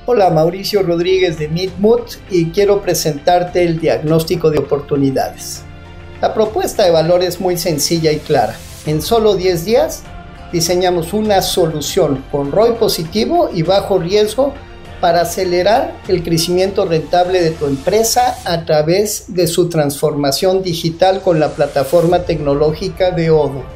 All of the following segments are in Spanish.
Hola, Mauricio Rodríguez de Meetmoot y quiero presentarte el diagnóstico de oportunidades. La propuesta de valor es muy sencilla y clara. En solo 10 días diseñamos una solución con ROI positivo y bajo riesgo para acelerar el crecimiento rentable de tu empresa a través de su transformación digital con la plataforma tecnológica de Odoo.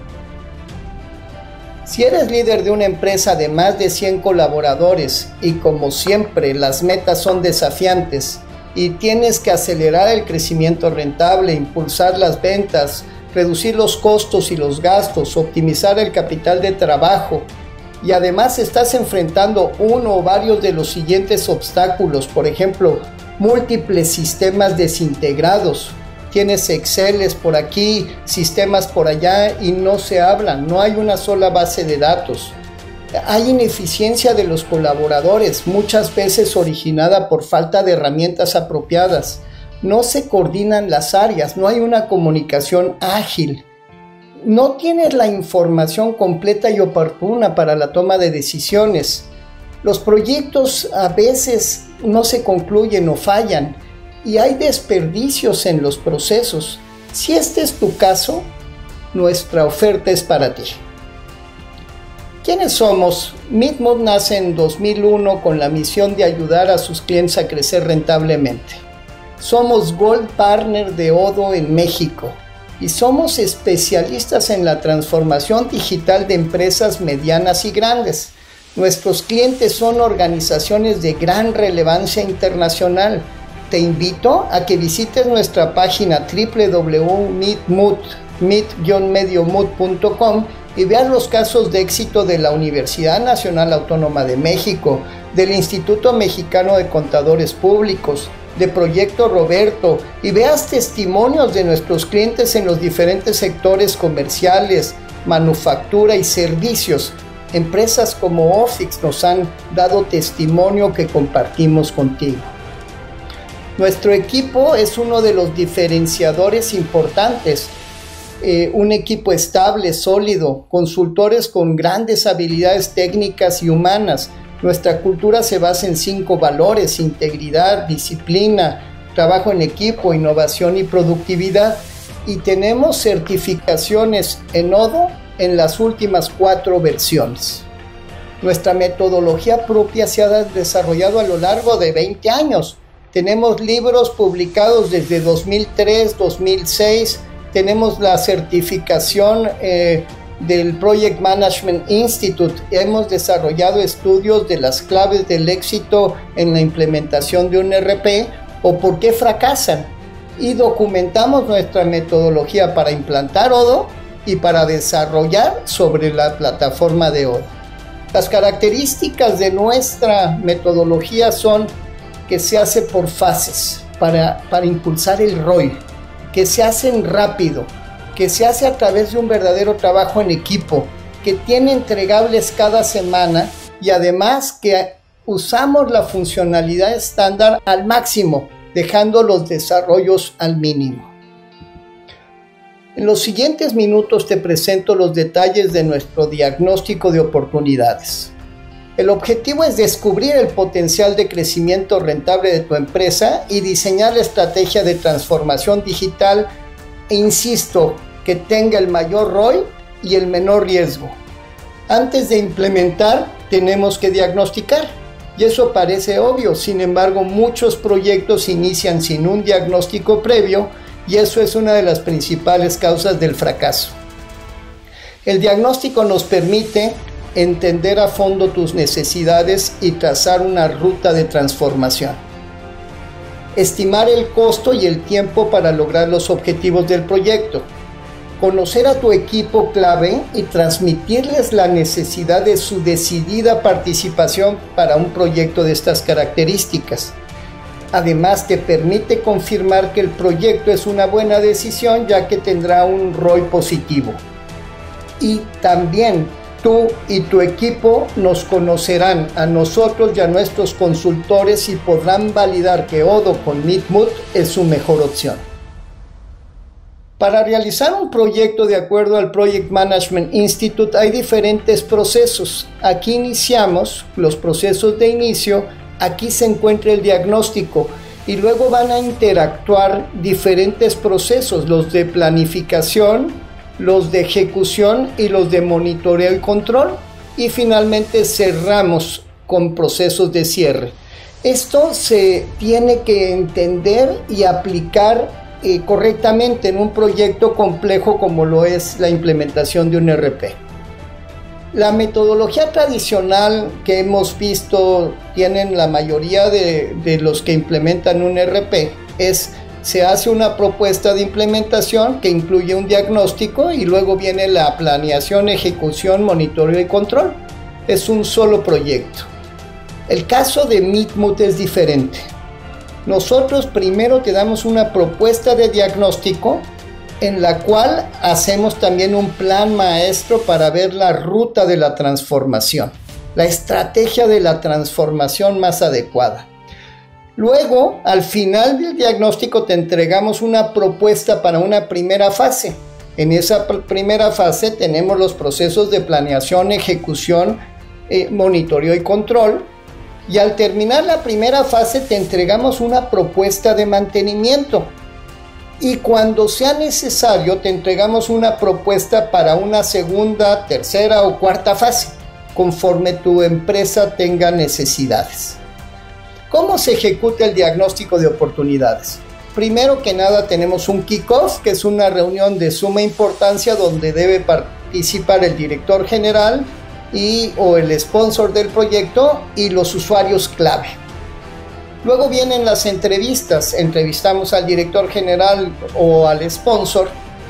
Si eres líder de una empresa de más de 100 colaboradores y como siempre las metas son desafiantes y tienes que acelerar el crecimiento rentable, impulsar las ventas, reducir los costos y los gastos, optimizar el capital de trabajo y además estás enfrentando uno o varios de los siguientes obstáculos, por ejemplo, múltiples sistemas desintegrados. Tienes Exceles por aquí, sistemas por allá y no se hablan, no hay una sola base de datos. Hay ineficiencia de los colaboradores, muchas veces originada por falta de herramientas apropiadas. No se coordinan las áreas, no hay una comunicación ágil. No tienes la información completa y oportuna para la toma de decisiones. Los proyectos a veces no se concluyen o fallan. Y hay desperdicios en los procesos. Si este es tu caso, nuestra oferta es para ti. ¿Quiénes somos? Meetmoot nace en 2001 con la misión de ayudar a sus clientes a crecer rentablemente. Somos Gold Partner de Odoo en México y somos especialistas en la transformación digital de empresas medianas y grandes. Nuestros clientes son organizaciones de gran relevancia internacional. Te invito a que visites nuestra página www.meet-mediomoot.com y veas los casos de éxito de la Universidad Nacional Autónoma de México, del Instituto Mexicano de Contadores Públicos, de Proyecto Roberto y veas testimonios de nuestros clientes en los diferentes sectores comerciales, manufactura y servicios. Empresas como Ofix nos han dado testimonio que compartimos contigo. Nuestro equipo es uno de los diferenciadores importantes, un equipo estable, sólido, consultores con grandes habilidades técnicas y humanas. Nuestra cultura se basa en 5 valores: integridad, disciplina, trabajo en equipo, innovación y productividad. Y tenemos certificaciones en Odoo en las últimas 4 versiones. Nuestra metodología propia se ha desarrollado a lo largo de 20 años. Tenemos libros publicados desde 2003, 2006. Tenemos la certificación del Project Management Institute. Hemos desarrollado estudios de las claves del éxito en la implementación de un ERP o por qué fracasan. Y documentamos nuestra metodología para implantar Odoo y para desarrollar sobre la plataforma de Odoo. Las características de nuestra metodología son que se hace por fases para impulsar el ROI, que se hacen rápido, que se hace a través de un verdadero trabajo en equipo, que tiene entregables cada semana y además que usamos la funcionalidad estándar al máximo, dejando los desarrollos al mínimo. En los siguientes minutos te presento los detalles de nuestro diagnóstico de oportunidades. El objetivo es descubrir el potencial de crecimiento rentable de tu empresa y diseñar la estrategia de transformación digital e insisto, que tenga el mayor ROI y el menor riesgo. Antes de implementar, tenemos que diagnosticar. Y eso parece obvio, sin embargo, muchos proyectos inician sin un diagnóstico previo y eso es una de las principales causas del fracaso. El diagnóstico nos permite entender a fondo tus necesidades y trazar una ruta de transformación. Estimar el costo y el tiempo para lograr los objetivos del proyecto. Conocer a tu equipo clave y transmitirles la necesidad de su decidida participación para un proyecto de estas características. Además, te permite confirmar que el proyecto es una buena decisión ya que tendrá un ROI positivo. Y también tú y tu equipo nos conocerán a nosotros y a nuestros consultores y podrán validar que Odoo con Meetmoot es su mejor opción. Para realizar un proyecto de acuerdo al Project Management Institute hay diferentes procesos. Aquí iniciamos los procesos de inicio aquí se encuentra el diagnóstico y luego van a interactuar diferentes procesos, los de planificación, los de ejecución y los de monitoreo y control, y finalmente cerramos con procesos de cierre. Esto se tiene que entender y aplicar correctamente en un proyecto complejo como lo es la implementación de un ERP. La metodología tradicional que hemos visto tienen la mayoría de los que implementan un ERP se hace una propuesta de implementación que incluye un diagnóstico y luego viene la planeación, ejecución, monitoreo y control. Es un solo proyecto. El caso de Meetmoot es diferente. Nosotros primero te damos una propuesta de diagnóstico en la cual hacemos también un plan maestro para ver la ruta de la transformación, la estrategia de la transformación más adecuada. Luego, al final del diagnóstico te entregamos una propuesta para una primera fase. En esa primera fase tenemos los procesos de planeación, ejecución, monitoreo y control. Y al terminar la primera fase te entregamos una propuesta de mantenimiento. Y cuando sea necesario te entregamos una propuesta para una segunda, tercera o cuarta fase, conforme tu empresa tenga necesidades. ¿Cómo se ejecuta el diagnóstico de oportunidades? Primero que nada tenemos un kick-off, que es una reunión de suma importancia donde debe participar el director general o el sponsor del proyecto y los usuarios clave. Luego vienen las entrevistas, entrevistamos al director general o al sponsor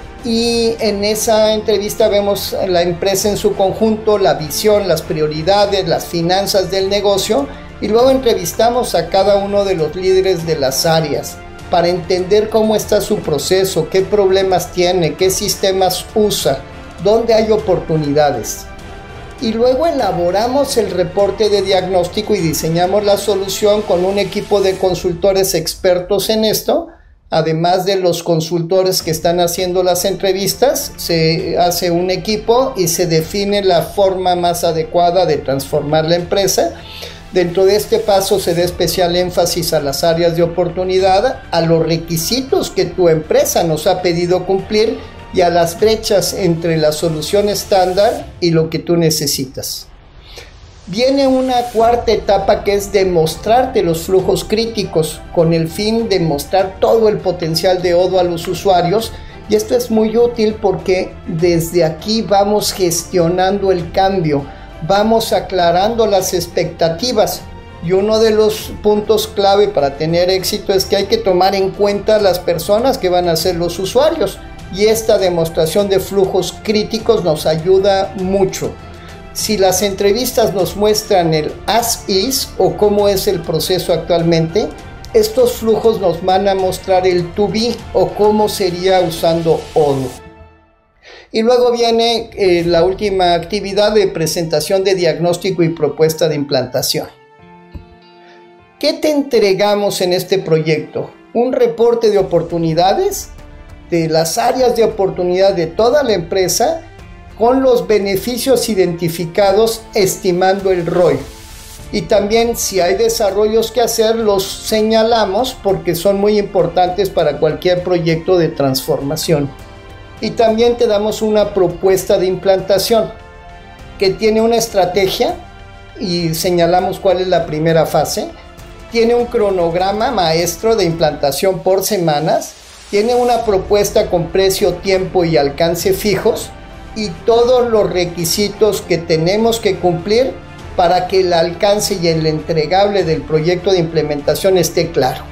y en esa entrevista vemos la empresa en su conjunto, la visión, las prioridades, las finanzas del negocio y luego entrevistamos a cada uno de los líderes de las áreas para entender cómo está su proceso, qué problemas tiene, qué sistemas usa, dónde hay oportunidades. Y luego elaboramos el reporte de diagnóstico y diseñamos la solución con un equipo de consultores expertos en esto. Además de los consultores que están haciendo las entrevistas, se hace un equipo y se define la forma más adecuada de transformar la empresa. Dentro de este paso se da especial énfasis a las áreas de oportunidad, a los requisitos que tu empresa nos ha pedido cumplir y a las brechas entre la solución estándar y lo que tú necesitas. Viene una cuarta etapa que es demostrarte los flujos críticos con el fin de mostrar todo el potencial de Odoo a los usuarios, y esto es muy útil porque desde aquí vamos gestionando el cambio, vamos aclarando las expectativas. Y uno de los puntos clave para tener éxito es que hay que tomar en cuenta las personas que van a ser los usuarios. Y esta demostración de flujos críticos nos ayuda mucho. Si las entrevistas nos muestran el as is o cómo es el proceso actualmente, estos flujos nos van a mostrar el to be o cómo sería usando Odoo. Y luego viene la última actividad de presentación de diagnóstico y propuesta de implantación. ¿Qué te entregamos en este proyecto? Un reporte de oportunidades, de las áreas de oportunidad de toda la empresa, con los beneficios identificados estimando el ROI. Y también si hay desarrollos que hacer, los señalamos porque son muy importantes para cualquier proyecto de transformación. Y también te damos una propuesta de implantación que tiene una estrategia y señalamos cuál es la primera fase. Tiene un cronograma maestro de implantación por semanas. Tiene una propuesta con precio, tiempo y alcance fijos y todos los requisitos que tenemos que cumplir para que el alcance y el entregable del proyecto de implementación esté claro.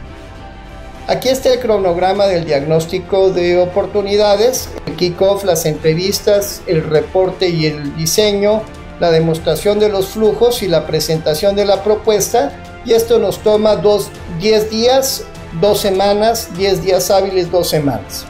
Aquí está el cronograma del diagnóstico de oportunidades, el kickoff, las entrevistas, el reporte y el diseño, la demostración de los flujos y la presentación de la propuesta, y esto nos toma 10 días, 2 semanas, 10 días hábiles, 2 semanas.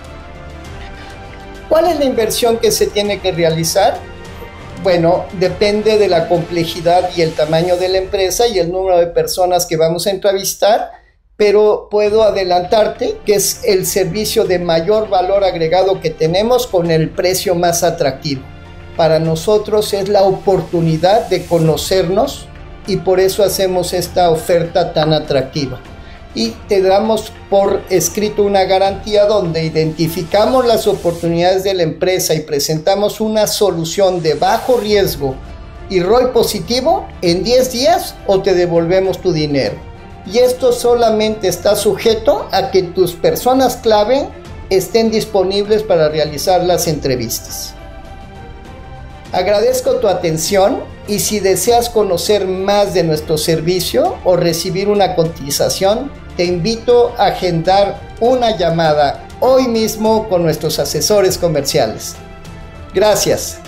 ¿Cuál es la inversión que se tiene que realizar? Bueno, depende de la complejidad y el tamaño de la empresa y el número de personas que vamos a entrevistar, pero puedo adelantarte que es el servicio de mayor valor agregado que tenemos con el precio más atractivo. Para nosotros es la oportunidad de conocernos, y por eso hacemos esta oferta tan atractiva. Y te damos por escrito una garantía donde identificamos las oportunidades de la empresa y presentamos una solución de bajo riesgo y ROI positivo en 10 días o te devolvemos tu dinero. Y esto solamente está sujeto a que tus personas clave estén disponibles para realizar las entrevistas. Agradezco tu atención y si deseas conocer más de nuestro servicio o recibir una cotización, te invito a agendar una llamada hoy mismo con nuestros asesores comerciales. Gracias.